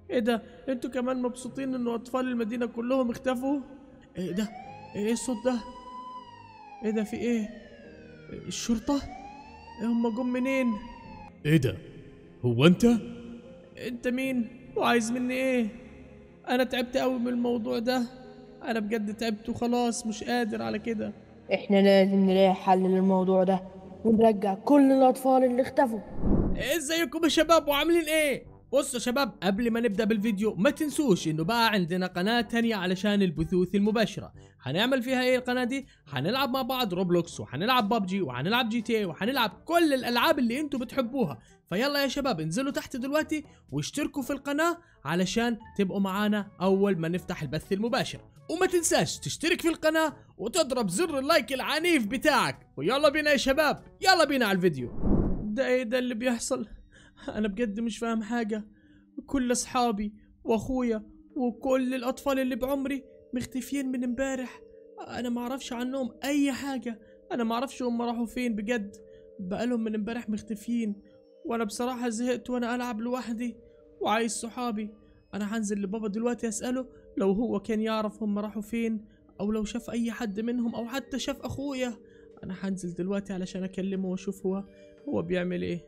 ايه ده؟ انتوا كمان مبسوطين انه اطفال المدينة كلهم اختفوا؟ ايه ده؟ ايه الصوت ده؟ ايه ده؟ في ايه؟ الشرطة؟ هم جم منين؟ ايه ده؟ هو انت؟ انت مين؟ وعايز مني ايه؟ انا تعبت قوي من الموضوع ده. انا بجد تعبت وخلاص، مش قادر على كده. احنا لازم نلاقي حل للموضوع ده ونرجع كل الأطفال اللي اختفوا. ازيكم يا شباب وعاملين ايه؟ بصوا يا شباب، قبل ما نبدأ بالفيديو ما تنسوش انه بقى عندنا قناة تانية علشان البثوث المباشرة. هنعمل فيها ايه القناة دي؟ هنلعب مع بعض روبلوكس، وهنلعب بابجي، وهنلعب جي تي اي، وهنلعب كل الالعاب اللي انتوا بتحبوها. فيلا يا شباب انزلوا تحت دلوقتي واشتركوا في القناة علشان تبقوا معانا اول ما نفتح البث المباشر. وما تنساش تشترك في القناة وتضرب زر اللايك العنيف بتاعك. ويلا بينا يا شباب، يلا بينا على الفيديو. ده ايه ده اللي بيحصل؟ انا بجد مش فاهم حاجة. كل اصحابي واخويا وكل الاطفال اللي بعمري مختفيين من امبارح. انا معرفش عنهم اي حاجة. انا معرفش هم راحوا فين بجد. بقالهم من امبارح مختفيين. وانا بصراحة زهقت وانا العب لوحدي وعايز صحابي. انا هنزل لبابا دلوقتي اسأله لو هو كان يعرف هم راحوا فين، او لو شاف اي حد منهم، او حتى شاف اخويا. انا هنزل دلوقتي علشان اكلمه واشوف هو بيعمل ايه.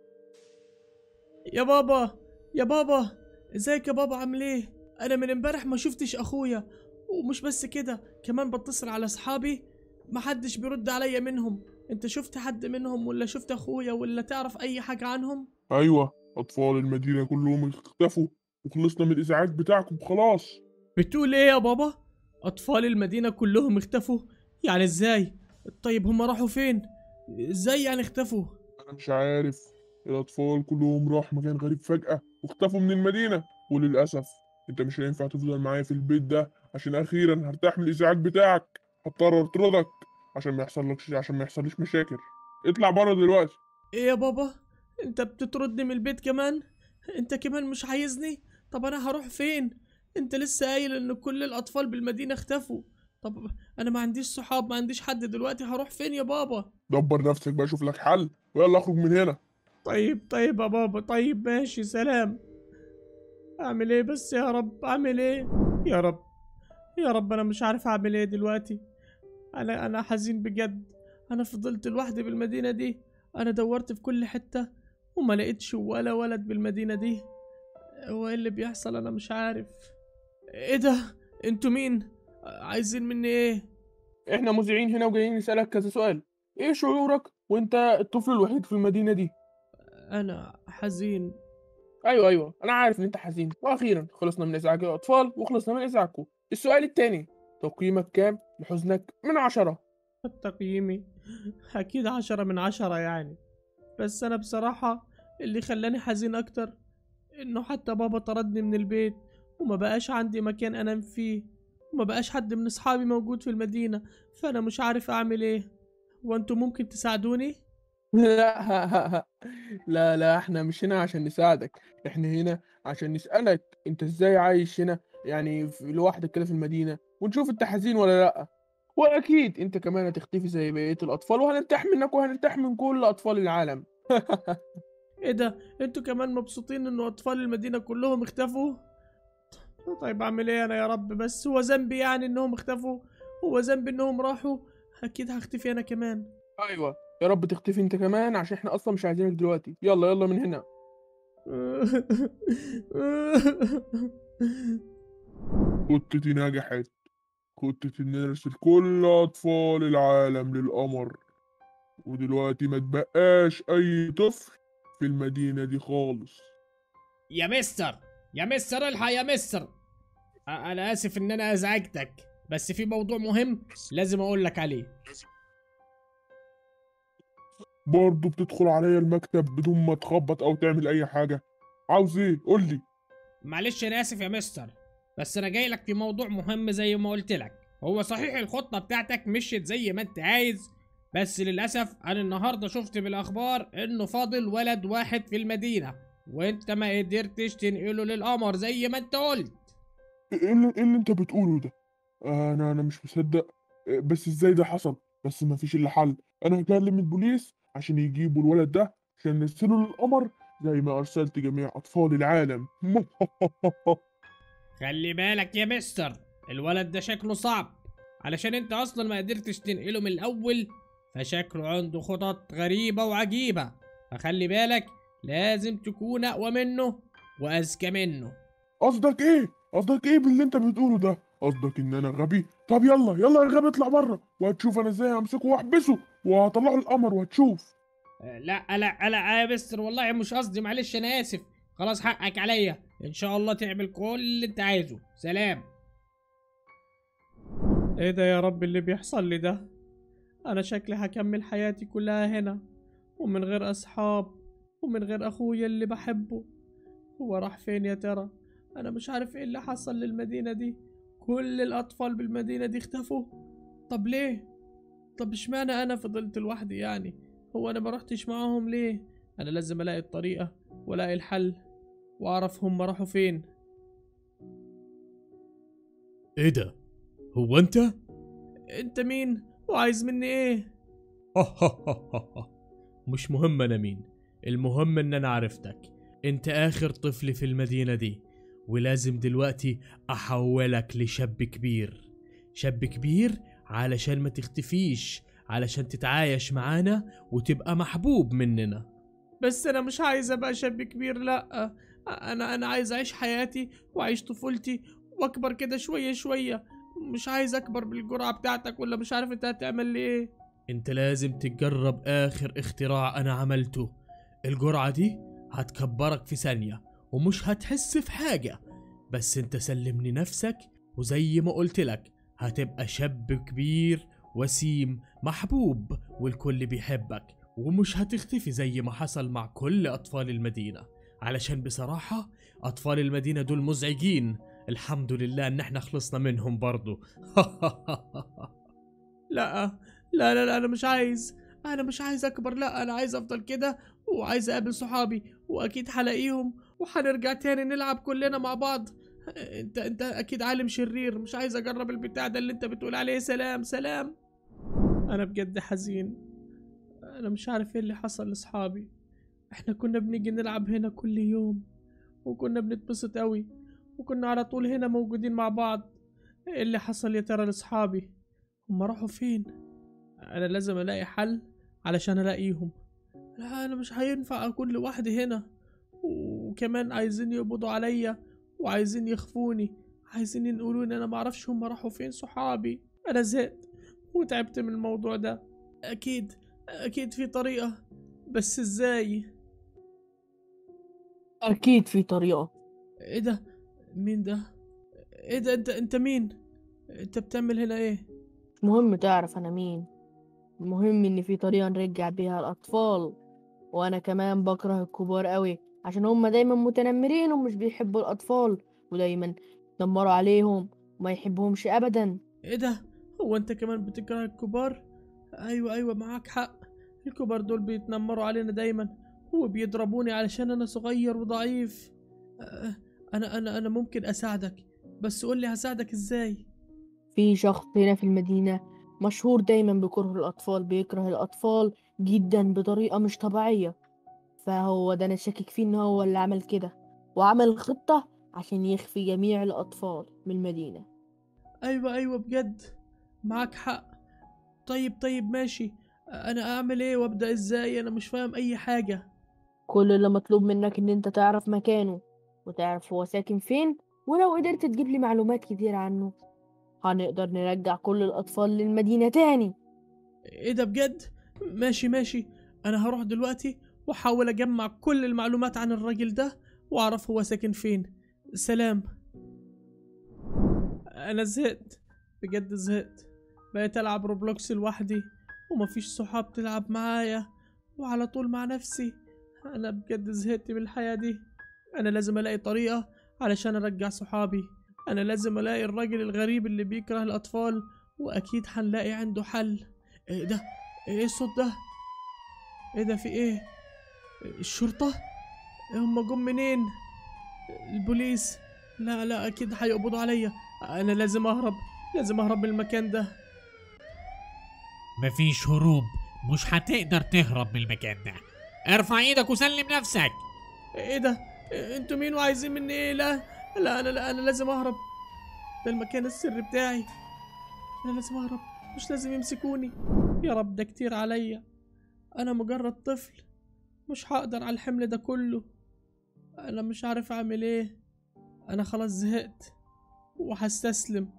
يا بابا، يا بابا، ازيك يا بابا؟ عامل ايه؟ انا من امبارح ما شفتش اخويا. ومش بس كده، كمان بتصل على اصحابي محدش بيرد عليا منهم. انت شفت حد منهم ولا شفت اخويا ولا تعرف اي حاجة عنهم؟ أيوة، أطفال المدينة كلهم اختفوا وخلصنا من الإزعاج بتاعكم خلاص. بتقول ايه يا بابا؟ اطفال المدينة كلهم اختفوا؟ يعني ازاي؟ طيب هم راحوا فين؟ ازاي يعني اختفوا؟ أنا مش عارف، الأطفال كلهم راحوا مكان غريب فجأة واختفوا من المدينة. وللأسف أنت مش هينفع تفضل معايا في البيت ده، عشان أخيرا هرتاح من الإزعاج بتاعك. هضطر أطردك عشان ما يحصلش مشاكل. اطلع بره دلوقتي. ايه يا بابا؟ انت بتطردني من البيت كمان؟ انت كمان مش عايزني؟ طب انا هروح فين؟ انت لسه قايل ان كل الاطفال بالمدينة اختفوا. طب انا ما عنديش صحاب، ما عنديش حد، دلوقتي هروح فين يا بابا؟ دبر نفسك بقى، شوف لك حل ويلا اخرج من هنا. طيب يا بابا، طيب ماشي، سلام. اعمل ايه بس يا رب؟ اعمل ايه؟ يا رب، يا رب، انا مش عارف اعمل ايه دلوقتي. انا حزين بجد. انا فضلت لوحدي بالمدينة دي. انا دورت في كل حتة وما لقيتش ولا ولد بالمدينة دي. هو ايه اللي بيحصل؟ انا مش عارف. ايه ده؟ انتوا مين؟ عايزين مني ايه؟ احنا مذيعين هنا وجايين نسألك كذا سؤال. ايه شعورك وانت الطفل الوحيد في المدينة دي؟ انا حزين. ايوه انا عارف ان انت حزين، واخيرا خلصنا من ازعاج الاطفال وخلصنا من ازعاجكم. السؤال التاني، تقييمك كام لحزنك من 10؟ تقييمي اكيد 10 من 10 يعني. بس انا بصراحة اللي خلاني حزين اكتر انه حتى بابا طردني من البيت، وما بقاش عندي مكان انام فيه، وما بقاش حد من اصحابي موجود في المدينة. فانا مش عارف اعمل ايه. وانتوا ممكن تساعدوني؟ لا لا، احنا مش هنا عشان نساعدك، احنا هنا عشان نسألك انت ازاي عايش هنا، يعني لوحدك كده في المدينة، ونشوف انت حزين ولا لا. واكيد انت كمان هتختفي زي بقية الاطفال، وهنرتاح منك وهنرتاح من كل اطفال العالم. ايه ده؟ انتوا كمان مبسوطين انه اطفال المدينة كلهم اختفوا؟ طيب اعمل ايه انا يا رب؟ بس هو ذنبي يعني انهم اختفوا؟ هو ذنبي انهم راحوا؟ اكيد هختفي انا كمان. ايوه، يا رب تختفي انت كمان عشان احنا اصلا مش عايزينك دلوقتي. يلا من هنا. خطتي نجحت. خطتي إن نرسل كل أطفال العالم للقمر، ودلوقتي ما تبقاش أي طفل في المدينة دي خالص. يا مستر، يا مستر الحق يا مستر. انا اسف ان انا ازعجتك، بس في موضوع مهم لازم اقول لك عليه. برضه بتدخل عليا المكتب بدون ما تخبط أو تعمل أي حاجة؟ عاوز إيه؟ قولي. معلش انا اسف يا مستر، بس انا جاي لك في موضوع مهم زي ما قلت لك. هو صحيح الخطة بتاعتك مشيت زي ما انت عايز، بس للاسف انا النهارده شفت بالاخبار انه فاضل ولد واحد في المدينة، وانت ما قدرتش تنقله للقمر زي ما انت قلت. إيه اللي أنت بتقوله ده؟ أنا مش مصدق. بس إزاي ده حصل؟ بس مفيش إلا حل. أنا هكلم البوليس عشان يجيبوا الولد ده عشان نرسله للقمر زي ما أرسلت جميع أطفال العالم. خلي بالك يا مستر، الولد ده شكله صعب، علشان انت اصلا ما قدرتش تنقله من الاول، فشكله عنده خطط غريبة وعجيبة، فخلي بالك لازم تكون اقوى منه واذكى منه. قصدك إيه؟ قصدك إيه باللي أنت بتقوله ده؟ قصدك إن أنا غبي؟ طب يلا يلا يا غبي اطلع بره، وهتشوف أنا إزاي همسكه وأحبسه وهطلعه القمر وهتشوف. لا لا لا يا مستر، والله مش قصدي، معلش انا اسف، خلاص حقك عليا، ان شاء الله تعمل كل اللي انت عايزه، سلام. ايه ده يا رب اللي بيحصل لي ده؟ انا شكلي هكمل حياتي كلها هنا، ومن غير اصحاب، ومن غير اخويا اللي بحبه. هو راح فين يا ترى؟ انا مش عارف ايه اللي حصل للمدينة دي، كل الاطفال بالمدينة دي اختفوا. طب ليه؟ طب اشمعنى انا فضلت لوحدي يعني؟ هو انا ما رحتش معاهم ليه؟ انا لازم الاقي الطريقة والاقي الحل واعرف هم راحوا فين. ايه ده؟ هو انت مين وعايز مني ايه؟ مش مهم انا مين، المهم ان انا عرفتك. انت اخر طفل في المدينة دي، ولازم دلوقتي احولك لشاب كبير. شاب كبير علشان ما تختفيش، علشان تتعايش معانا وتبقى محبوب مننا. بس انا مش عايز ابقى شاب كبير، لا، انا عايز اعيش حياتي واعيش طفولتي واكبر كده شوية شوية. مش عايز اكبر بالجرعة بتاعتك، ولا مش عارف انت هتعمل لي ايه. انت لازم تجرب اخر اختراع انا عملته. الجرعة دي هتكبرك في ثانية ومش هتحس في حاجة، بس انت سلمني نفسك وزي ما قلت لك هتبقى شاب كبير وسيم محبوب والكل بيحبك، ومش هتختفي زي ما حصل مع كل اطفال المدينة، علشان بصراحة اطفال المدينة دول مزعجين. الحمد لله ان احنا خلصنا منهم برضو. لا لا لا لا، انا مش عايز اكبر، لا انا عايز افضل كده، وعايز اقابل صحابي واكيد هلاقيهم وهنرجع تاني نلعب كلنا مع بعض. انت اكيد عالم شرير، مش عايز اجرب البتاع ده اللي انت بتقول عليه. سلام سلام. انا بجد حزين، انا مش عارف ايه اللي حصل لاصحابي. احنا كنا بنيجي نلعب هنا كل يوم، وكنا بنتبسط قوي، وكنا على طول هنا موجودين مع بعض. ايه اللي حصل يا ترى لاصحابي؟ هم راحوا فين؟ انا لازم الاقي حل علشان الاقيهم. لا انا مش هينفع اكون لوحدي هنا، وكمان عايزين يقبضوا عليا وعايزين يخفوني، عايزين يقولوا ان انا معرفش هم راحوا فين صحابي. انا زهقت وتعبت من الموضوع ده. اكيد في طريقة، بس ازاي؟ أكيد في طريقة. ايه ده؟ مين ده؟ ايه ده؟ انت مين؟ انت بتعمل هنا ايه؟ مش مهم تعرف أنا مين، المهم إن في طريقة نرجع بيها الأطفال. وأنا كمان بكره الكبار قوي، عشان هما دايما متنمرين ومش بيحبوا الأطفال، ودايما يدمروا عليهم وما يحبهمش أبدا. ايه ده؟ هو انت كمان بتكره الكبار؟ ايوه معاك حق، الكبار دول بيتنمروا علينا دايما وبيضربوني علشان انا صغير وضعيف. انا ممكن اساعدك، بس قولي هساعدك ازاي؟ في شخص هنا في المدينة مشهور دايما بكره الأطفال، بيكره الأطفال جدا بطريقة مش طبيعية، فهو ده أنا شاكك فيه إن هو اللي عمل كده، وعمل خطة عشان يخفي جميع الأطفال من المدينة. ايوه بجد معاك حق. طيب ماشي، انا اعمل ايه وابدأ ازاي؟ انا مش فاهم اي حاجة. كل اللي مطلوب منك إن أنت تعرف مكانه وتعرف هو ساكن فين، ولو قدرت تجيب لي معلومات كتير عنه هنقدر نرجع كل الأطفال للمدينة تاني. ايه ده بجد؟ ماشي، انا هروح دلوقتي واحاول اجمع كل المعلومات عن الراجل ده واعرف هو ساكن فين. سلام. انا زهقت، بجد زهقت، بقيت العب روبلوكس لوحدي ومفيش صحاب تلعب معايا، وعلى طول مع نفسي. انا بجد زهقت من الحياة دي. انا لازم الاقي طريقة علشان ارجع صحابي. انا لازم الاقي الراجل الغريب اللي بيكره الاطفال، واكيد هنلاقي عنده حل. ايه ده؟ ايه الصوت ده؟ ايه ده؟ في ايه؟ الشرطة؟ هم جم منين؟ البوليس؟ لا اكيد هيقبضوا عليا. انا لازم اهرب من المكان ده. مفيش هروب، مش هتقدر تهرب من المكان ده، ارفع ايدك وسلم نفسك. ايه ده؟ انتوا مين وعايزين مني ايه؟ لا لا، انا لازم اهرب. ده المكان السري بتاعي، انا لازم اهرب، مش لازم يمسكوني. يا رب ده كتير عليا، انا مجرد طفل، مش هقدر على الحمل ده كله. انا مش عارف اعمل ايه، انا خلاص زهقت وهستسلم.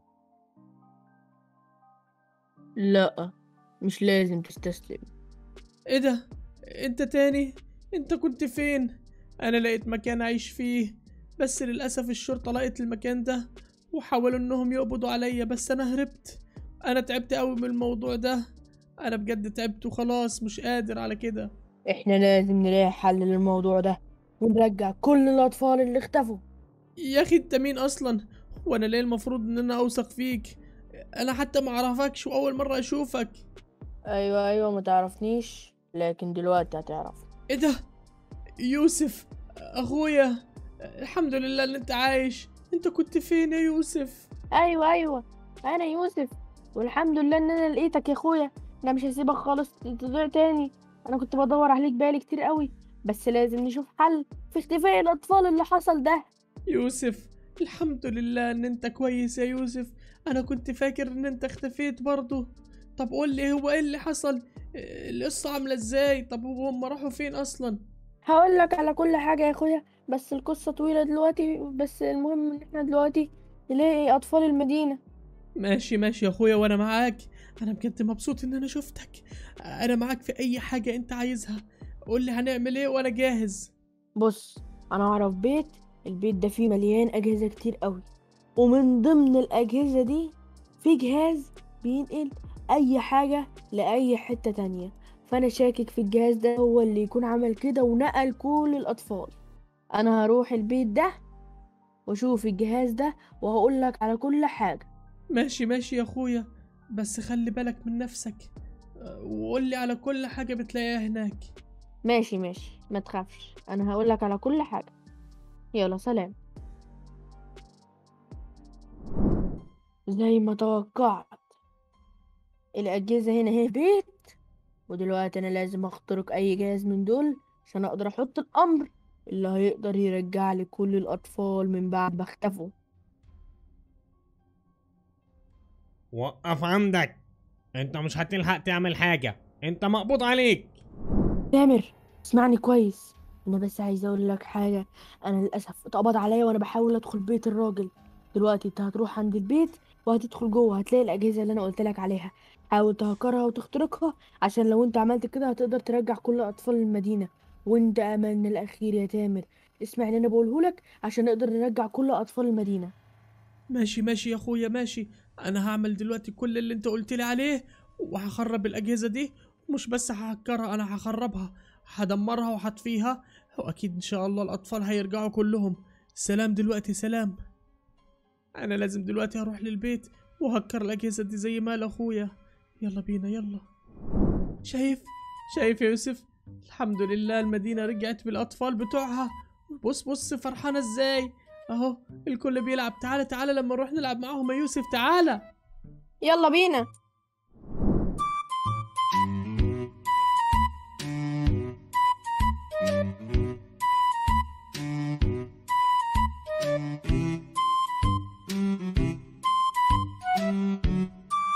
لا، مش لازم تستسلم. ايه ده؟ انت تاني؟ انت كنت فين؟ انا لقيت مكان اعيش فيه، بس للاسف الشرطة لقيت المكان ده وحاولوا انهم يقبضوا عليا، بس انا هربت. انا تعبت قوي من الموضوع ده، انا بجد تعبت وخلاص مش قادر على كده. احنا لازم نلاقي حل للموضوع ده ونرجع كل الأطفال اللي اختفوا. يا اخي انت مين اصلا؟ وانا ليه المفروض ان انا اوثق فيك؟ انا حتى ما اعرفكش واول مرة اشوفك. أيوة، ما تعرفنيش، لكن دلوقتي هتعرف. ايه ده؟ يوسف اخويا، الحمد لله ان انت عايش. انت كنت فين يا يوسف؟ أيوة، أنا يوسف، والحمد لله إن أنا لقيتك يا أخويا. أنا مش هسيبك خالص تضيع تاني. أنا كنت بدور عليك بقالي كتير قوي، بس لازم نشوف حل في اختفاء الأطفال اللي حصل ده. يوسف الحمد لله ان انت كويس يا يوسف، انا كنت فاكر ان انت اختفيت برضه. طب قول لي هو ايه اللي حصل؟ القصة عاملة ازاي؟ طب هم راحوا فين اصلا؟ هقول لك على كل حاجة يا أخويا، بس القصة طويلة دلوقتي. بس المهم إن احنا دلوقتي نلاقي أطفال المدينة. ماشي يا اخويا وانا معاك. انا بجد مبسوط ان انا شفتك، انا معاك في اي حاجة انت عايزها. قول لي هنعمل ايه وانا جاهز. بص، أنا أعرف البيت ده فيه مليان أجهزة كتير قوي، ومن ضمن الأجهزة دي في جهاز بينقل أي حاجة لأي حتة تانية. فأنا شاكك في الجهاز ده هو اللي يكون عمل كده ونقل كل الأطفال. أنا هروح البيت ده وأشوف الجهاز ده وهقولك على كل حاجة. ماشي يا اخويا، بس خلي بالك من نفسك، وقول لي على كل حاجة بتلاقيها هناك. ماشي، ما تخافش، أنا هقولك على كل حاجة. يلا سلام. زي ما توقعت، الأجهزة هنا هي بيت، ودلوقتي أنا لازم أخترق أي جهاز من دول عشان أقدر أحط الأمر اللي هيقدر يرجع لي كل الأطفال من بعد ما اختفوا. وقف عندك، انت مش هتلحق تعمل حاجة، انت مقبوض عليك. تامر، اسمعني كويس، أنا بس عايزة أقول لك حاجة. أنا للأسف اتقبض عليا وأنا بحاول أدخل بيت الراجل. دلوقتي أنت هتروح عند البيت وهتدخل جوه، هتلاقي الأجهزة اللي أنا قلت لك عليها. حاول تهكرها وتخترقها، عشان لو أنت عملت كده هتقدر ترجع كل أطفال المدينة. وأنت أملنا الأخير يا تامر، اسمع اللي أنا بقوله لك عشان نقدر نرجع كل أطفال المدينة. ماشي يا اخويا ماشي. انا هعمل دلوقتي كل اللي انت قلت لي عليه، وهخرب الاجهزه دي. مش بس ههكرها، انا هخربها، هدمرها وهطفيها، واكيد ان شاء الله الاطفال هيرجعوا كلهم. سلام دلوقتي، سلام. انا لازم دلوقتي اروح للبيت وهكر الاجهزه دي زي ما قال اخويا. يلا بينا يلا. شايف يا يوسف؟ الحمد لله المدينه رجعت بالاطفال بتوعها. بص فرحانه ازاي اهو. الكل بيلعب. تعالى لما نروح نلعب معاهم يا يوسف، تعالى. يلا بينا.